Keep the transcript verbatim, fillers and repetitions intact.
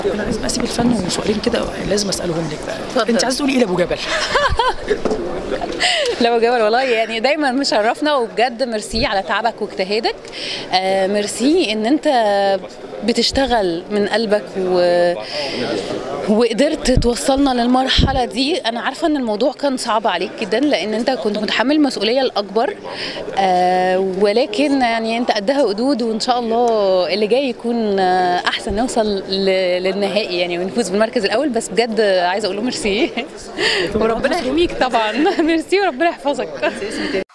انا لازم اسيب الفن وسؤالين كده لازم اسالهم لك بقى. انت عايزه تقولي ايه لابو جبل؟ لا جبل والله يعني دايما مشرفنا، وبجد ميرسي على تعبك واجتهادك. آه ميرسي ان انت بتشتغل من قلبك و... وقدرت توصلنا للمرحله دي. انا عارفه ان الموضوع كان صعب عليك جدا لان انت كنت متحمل المسؤوليه الاكبر، آه ولكن يعني انت قدها قدود، وان شاء الله اللي جاي يكون احسن، نوصل ل... للنهائي يعني ونفوز بالمركز الاول. بس بجد عايزه اقول له ميرسي وربنا يحميك طبعا. ميرسي وربنا يحفظك.